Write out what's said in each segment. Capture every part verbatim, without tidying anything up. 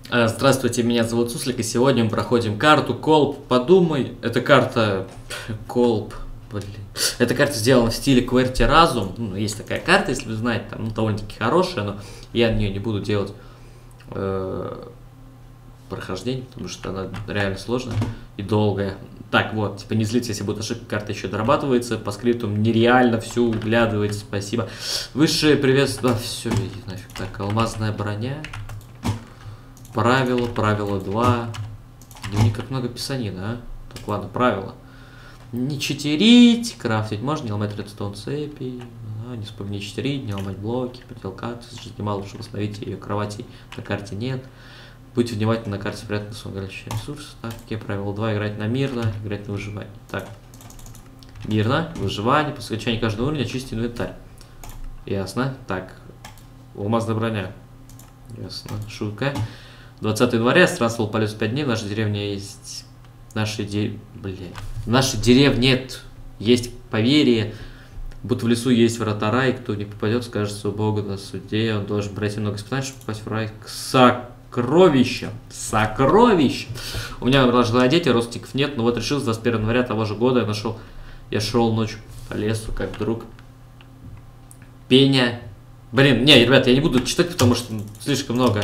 Здравствуйте, меня зовут Суслик, и сегодня мы проходим карту Колб. Подумай, эта карта Колб, блин. Эта карта сделана в стиле Кверти Разум. Ну, есть такая карта, если вы знаете, там ну, довольно-таки хорошая, но я на нее не буду делать э, прохождение, потому что она реально сложная и долгая. Так, вот, типа не злитесь, если будет ошибка, карта еще дорабатывается, по скрипту нереально все углядывается, спасибо. Высшее приветствие, да, все, иди нафиг. Так, алмазная броня. Правило, правило два. Дневник как много писанина, а? Так, ладно, правило. Не читерить, крафтить можно, не ломать редстоун цепи, а, не вспомни читерить, не ломать блоки, подел карты, жизни мало, чтобы восстановить ее кровати на карте нет. Будьте внимательны, на карте спрятаны горячие ресурсы. Так, какие правила два? Играть на мирно, играть на выживание. Так, мирно, выживание, по окончании каждого уровня очистить инвентарь. Ясно. Так, алмазная броня. Ясно. Шутка. двадцатый дворец, странствовал по лесу пять дней, в нашей деревне есть... В нашей деревне... Блин. В нашей деревне есть поверье, будто в лесу есть врата рая, и кто не попадет, скажется у Бога на суде, он должен пройти много испытаний, чтобы попасть в рай к сокровищам. Сокровищ! У меня продолжила дети, родственников нет, но вот решил с двадцать первого января того же года я нашел... Я шел ночью по лесу, как вдруг... Пеня... Блин, не, ребят, я не буду читать, потому что слишком много...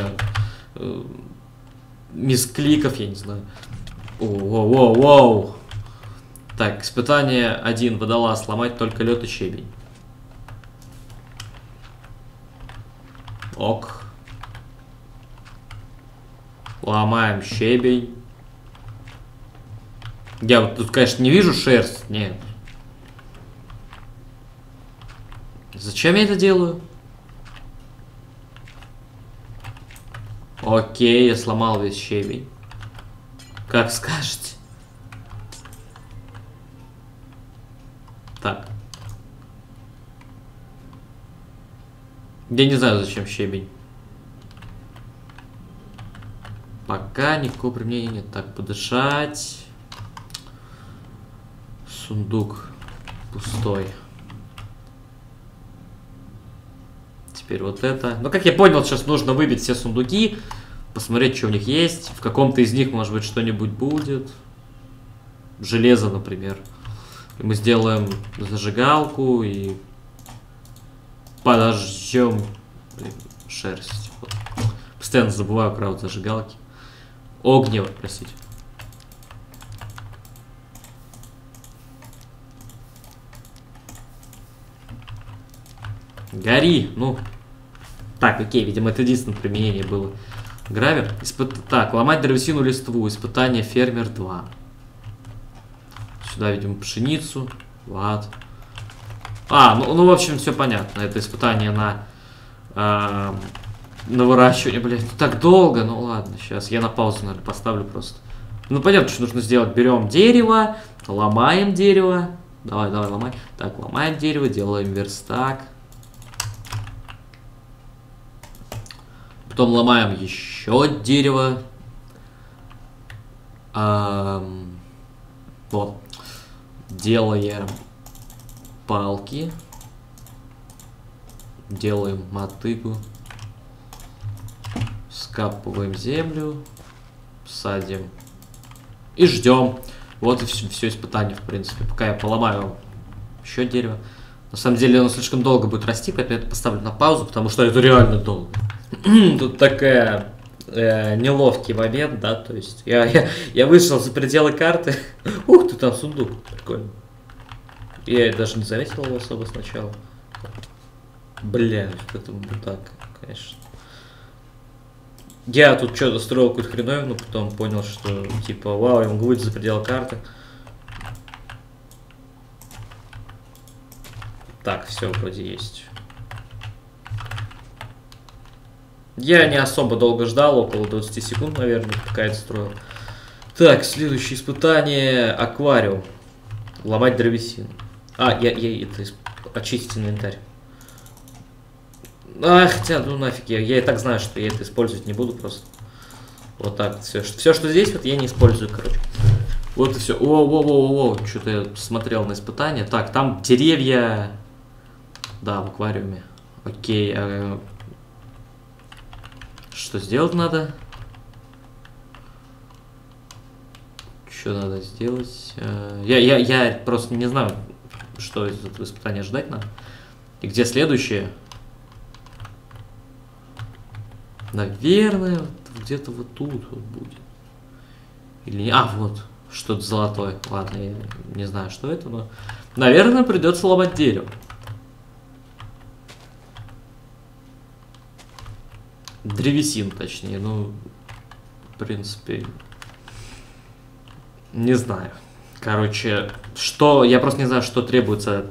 мискликов, я не знаю. Воу-воу-воу. Так, испытание один. Водолаз. Сломать только лед и щебень. Ок. Ломаем щебень. Я вот тут, конечно, не вижу шерсть. Нет. Зачем я это делаю? Окей, я сломал весь щебень. Как скажете. Так. Я не знаю, зачем щебень. Пока никакого применения нет. Так, подышать. Сундук пустой. Теперь вот это. Ну, как я понял, сейчас нужно выбить все сундуки, посмотреть, что у них есть. В каком-то из них, может быть, что-нибудь будет. Железо, например. И мы сделаем зажигалку и подожжем шерсть. Вот. Постоянно забываю про вот зажигалки. Огнево, простите. Гори, ну. Так, окей, видимо, это единственное применение было. Гравер. Испыт... Так, ломать древесину листву. Испытание фермер два. Сюда, видимо, пшеницу. Лад. А, ну, ну, в общем, все понятно. Это испытание на, э, на выращивание. Блин, так долго. Ну, ладно, сейчас я на паузу, наверное, поставлю просто. Ну, понятно, что нужно сделать. Берем дерево, ломаем дерево. Давай, давай, ломай. Так, ломаем дерево, делаем верстак. Потом ломаем еще дерево. Эм, вот. Делаем палки. Делаем мотыгу. Скапываем землю. Садим. И ждем. Вот и все, все испытание, в принципе. Пока я поломаю еще дерево. На самом деле оно слишком долго будет расти, поэтому я это поставлю на паузу, потому что это реально долго. Тут такая э, неловкий момент, да, то есть я, я, я вышел за пределы карты. Ух ты, там сундук, прикольно. Я даже не заметил его особо сначала. Бля, это так, конечно. Я тут что-то строил какую-то хреновину, потом понял, что типа, вау, я могу выйти за пределы карты. Так, все, вроде есть. Я не особо долго ждал, около двадцати секунд, наверное, пока это строил. Так, следующее испытание. Аквариум. Ломать древесину. А, я, я это очистить инвентарь. А, хотя, ну нафиг, я, я и так знаю, что я это использовать не буду просто. Вот так, все, все, что здесь, вот я не использую, короче. Вот и все. Воу-воу-воу-воу, что-то я смотрел на испытания. Так, там деревья. Да, в аквариуме. Окей, а... Что сделать надо? Что надо сделать? Я, я, я просто не знаю, что из этого испытания ждать надо. И где следующее? Наверное, где-то вот тут вот будет. Или не... А, вот. Что-то золотое. Ладно, я не знаю, что это, но... Наверное, придется ломать дерево. Древесину, точнее. Ну, в принципе... Не знаю. Короче, что... Я просто не знаю, что требуется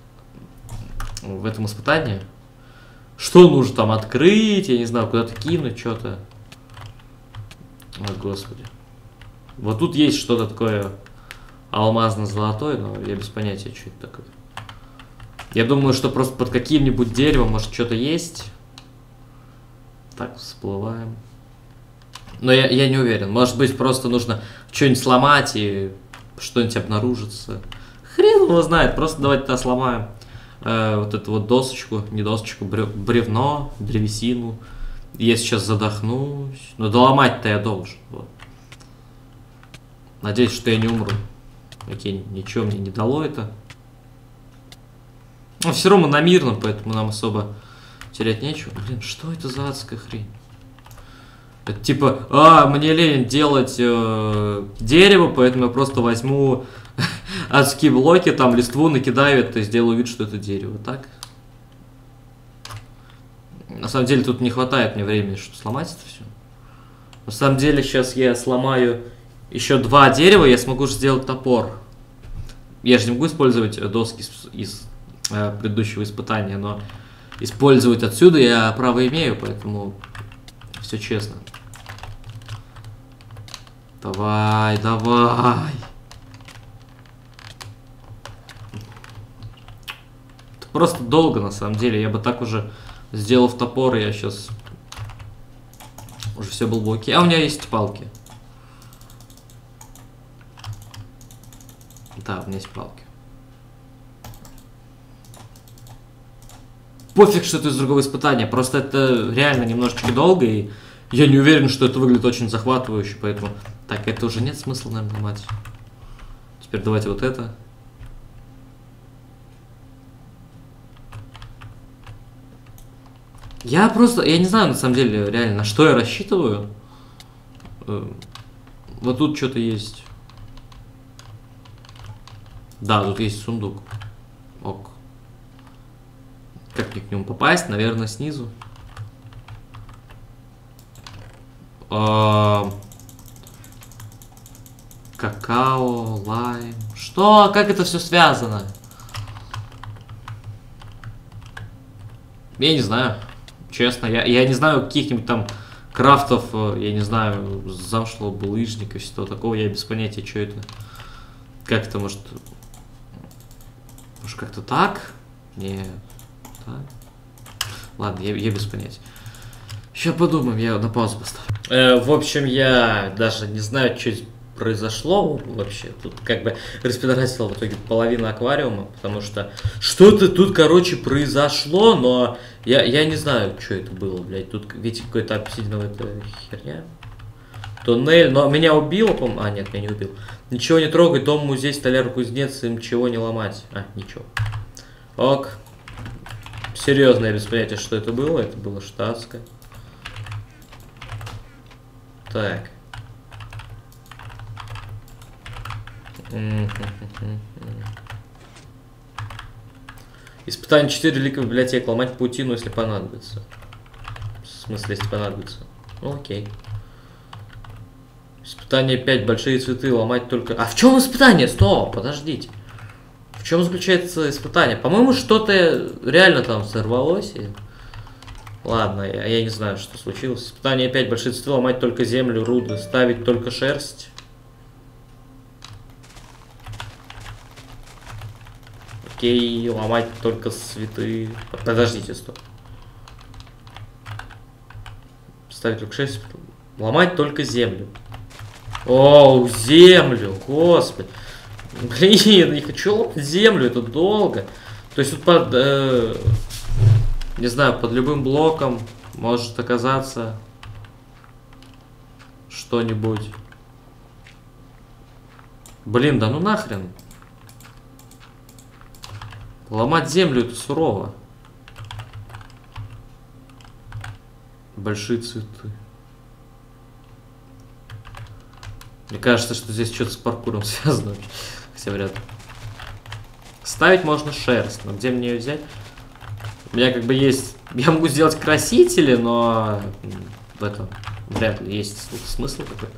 в этом испытании. Что нужно там открыть, я не знаю, куда-то кинуть, что-то. О, господи. Вот тут есть что-то такое алмазно-золотое, но я без понятия, что это такое. Я думаю, что просто под каким-нибудь деревом может что-то есть. Так, всплываем. Но я, я не уверен. Может быть, просто нужно что-нибудь сломать и что-нибудь обнаружится. Хрен его знает, просто давайте тогда сломаем. Э, вот эту вот досочку, не досочку, бревно, древесину. Я сейчас задохнусь. Но доломать-то я должен. Вот. Надеюсь, что я не умру. Окей, ничего мне не дало это. Но все равно мы на мирном, поэтому нам особо терять нечего. Блин, что это за адская хрень? Это типа, а, мне лень делать э, дерево, поэтому я просто возьму адские блоки, там листву накидаю это и сделаю вид, что это дерево, так? На самом деле тут не хватает мне времени, чтобы сломать это все. На самом деле сейчас я сломаю еще два дерева, я смогу сделать топор. Я же не могу использовать доски из, из э, предыдущего испытания, но использовать отсюда я право имею, поэтому все честно. Давай, давай. Это просто долго, на самом деле. Я бы так уже сделал в топор, и я сейчас уже все был бы окей. А у меня есть палки. Да, у меня есть палки. Пофиг, что это из другого испытания. Просто это реально немножечко долго, и я не уверен, что это выглядит очень захватывающе, поэтому... Так, это уже нет смысла, наверное, ломать. Теперь давайте вот это. Я просто... Я не знаю, на самом деле, реально, на что я рассчитываю. Вот тут что-то есть. Да, тут есть сундук. Ок. Как мне к нему попасть? Наверное, снизу. А... Какао, лайм. Что? Как это все связано? Я не знаю. Честно, я, я не знаю каких-нибудь там крафтов, я не знаю, замшлого булыжника, всего такого. Я без понятия, что это. Как это может... Может как-то так? Нет. Так. Ладно, я, я без понятия. Сейчас подумаем, я на паузу поставлю. Э, в общем, я даже не знаю, что здесь произошло вообще. Тут как бы распидорасил в итоге половину аквариума, потому что что-то тут, короче, произошло, но я, я не знаю, что это было, блядь. Тут, видите, какой-то обсидиновая херня. Туннель, но меня убило, по-моему. А, нет, меня не убил. Ничего не трогай, дом, музей, столяр, кузнец, им чего не ломать. А, ничего. Ок. Серьезно, я без понятия, что это было. Это было штатское. Так. Испытание четыре, великая библиотека. Ломать паутину, если понадобится. В смысле, если понадобится? Ну, окей. Испытание пять. Большие цветы. Ломать только... А в чем испытание? Стоп, подождите. В чем заключается испытание? По-моему, что-то реально там сорвалось. И... Ладно, я, я не знаю, что случилось. Испытание пять. Большие цветы. Ломать только землю, руды. Ставить только шерсть. Окей, ломать только цветы. Подождите, стоп. Ставить только шерсть. Ломать только землю. Оу, землю, господи. Блин, не хочу ломать землю, это долго. То есть тут под, э, не знаю, под любым блоком может оказаться что-нибудь. Блин, да ну нахрен. Ломать землю это сурово. Большие цветы. Мне кажется, что здесь что-то с паркуром связано. Хотя вряд ли. Ставить можно шерсть, но где мне ее взять? У меня как бы есть... Я могу сделать красители, но в этом вряд ли есть смысл какой-то.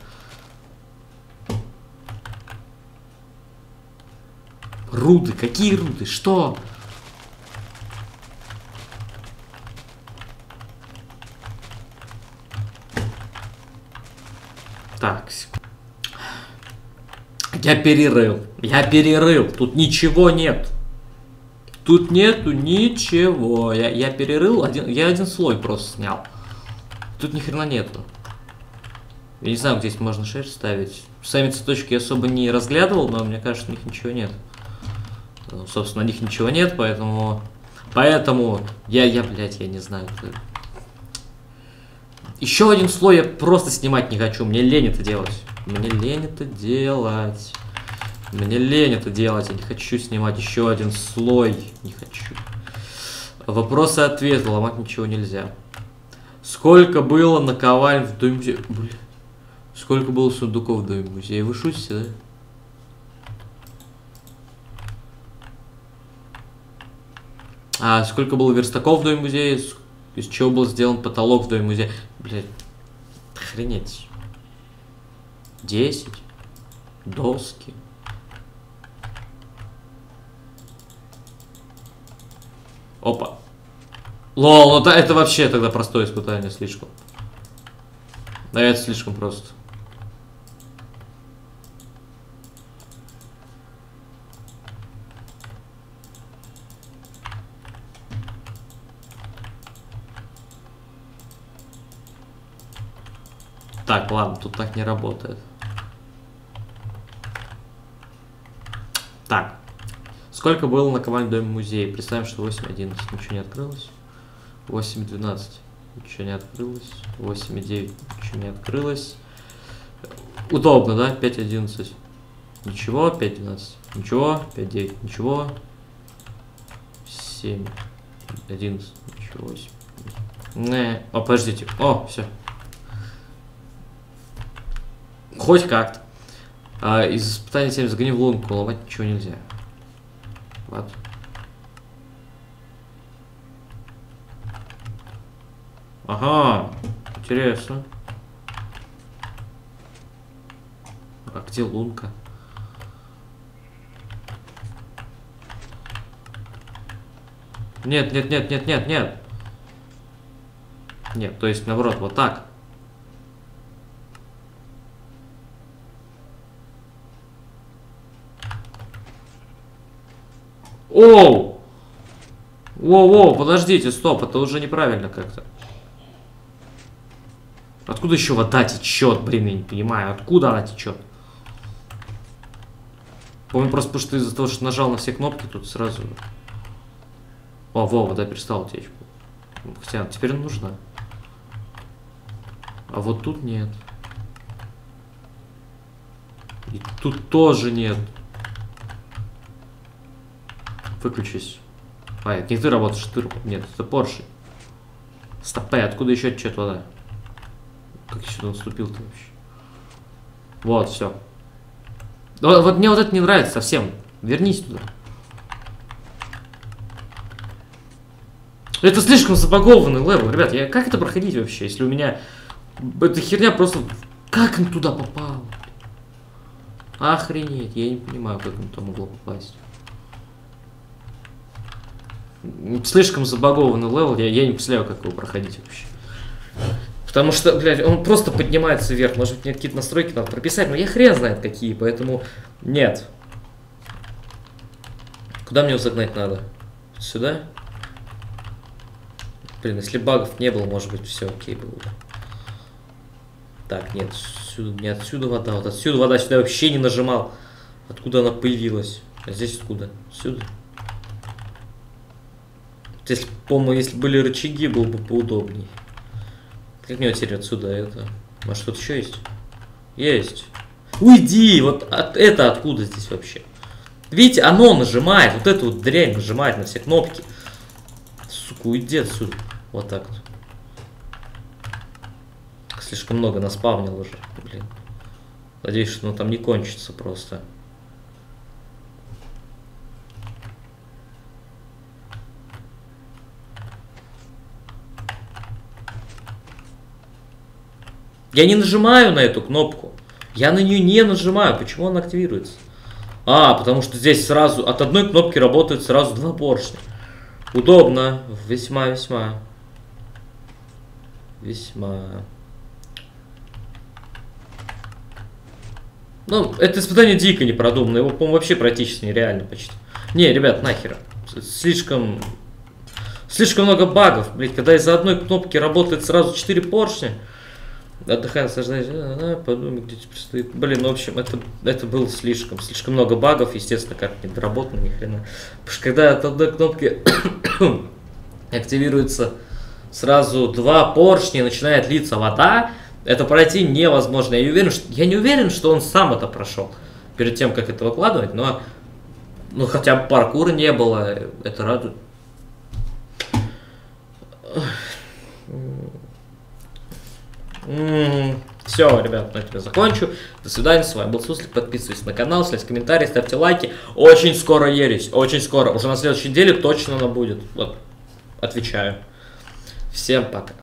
Руды? Какие руды? Что? Так. Я перерыл. Я перерыл. Тут ничего нет. Тут нету ничего. Я, я перерыл. Один, я один слой просто снял. Тут ни хрена нету. Я не знаю, где здесь можно шерсть ставить. Сами цветочки я особо не разглядывал, но мне кажется, у них ничего нет. Ну, собственно, на них ничего нет, поэтому... Поэтому я, я, блядь, я не знаю. Еще один слой я просто снимать не хочу. Мне лень это делать. Мне лень это делать. Мне лень это делать. Я не хочу снимать еще один слой. Не хочу. Вопросы и ответы. Ломать ничего нельзя. Сколько было наковаль в доме музея? Бля. Сколько было сундуков в доме музея? Вы шутите, да? А сколько было верстаков в доме музея? Из чего был сделан потолок в доме музея? Блядь. Охренеть. Десять. Доски. Опа. Лол, ну это вообще тогда простое испытание слишком. Да, это слишком просто. Так, ладно, тут так не работает. Так. Сколько было на команде доме музея? Представим, что восемь одиннадцать. Ничего не открылось. восемь двенадцать. Ничего не открылось. восемь девять. Ничего не открылось. Удобно, да? пять одиннадцать. Ничего. пять двенадцать. Ничего. пять девять. Ничего. семь одиннадцать. Ничего. восемь. Не. О, подождите. О, все. Хоть как-то. А, из испытания семь загони в лунку. Ломать ничего нельзя. Вот. Ага. Интересно. А где лунка? Нет, нет, нет, нет, нет, нет. Нет, то есть наоборот, вот так. Оу! Воу-воу, подождите, стоп, это уже неправильно как-то. Откуда еще вода течет, блин, я не понимаю, откуда она течет? Помню просто, потому что из-за того, что нажал на все кнопки, тут сразу... О, во, вода перестала течь. Хотя теперь она нужна. А вот тут нет. И тут тоже нет. Выключись. А, это не ты работаешь, ты... Нет, это Порше. Стопэ, откуда еще течет вода? Как я сюда наступил-то вообще? Вот, все. Вот, вот мне вот это не нравится совсем. Вернись туда. Это слишком забагованный левел, ребят. Я, как это проходить вообще, если у меня... Эта херня просто... Как он туда попал? Охренеть, я не понимаю, как он туда могло попасть. Слишком забагованный левел, я, я не представляю, как его проходить вообще. Потому что, блядь, он просто поднимается вверх. Может быть, мне какие-то настройки надо прописать, но я хрен знает какие, поэтому нет. Куда мне его загнать надо? Сюда? Блин, если багов не было, может быть, все окей было. Так, нет, сюда, не отсюда вода, вот отсюда вода, сюда я вообще не нажимал. Откуда она появилась? А здесь откуда? Сюда? Если, по-моему, если были рычаги, было бы поудобней. Как мне теперь отсюда это? Может, тут еще есть? Есть. Уйди! Вот от, это откуда здесь вообще? Видите, оно нажимает, вот эту вот дрянь нажимает на все кнопки. Сука, уйди отсюда. Вот так вот. Слишком много наспавнил уже, блин. Надеюсь, что оно там не кончится просто. Я не нажимаю на эту кнопку. Я на нее не нажимаю. Почему она активируется? А, потому что здесь сразу от одной кнопки работают сразу два поршня. Удобно. Весьма-весьма. Весьма. Ну, это испытание дико не продумано. Его, по-моему, вообще практически нереально почти. Не, ребят, нахер. Слишком... Слишком много багов, блядь. Когда из-за одной кнопки работает сразу четыре поршня. Отдыхай, наслаждайся, подумай, где тебе предстоит. Блин, ну, в общем, это, это было слишком. Слишком много багов, естественно, как не доработано, ни хрена. Потому что когда от одной кнопки активируется сразу два поршня и начинает литься вода, это пройти невозможно. Я не уверен, что, я не уверен, что он сам это прошел перед тем, как это выкладывать, но ну, хотя бы паркура не было, это радует. Mm-hmm. Все, ребят, на этом я закончу. До свидания, с вами был Суслик. Подписывайтесь на канал, ставьте комментарии, ставьте лайки. Очень скоро ересь, очень скоро. Уже на следующей неделе точно она будет. Вот, отвечаю. Всем пока.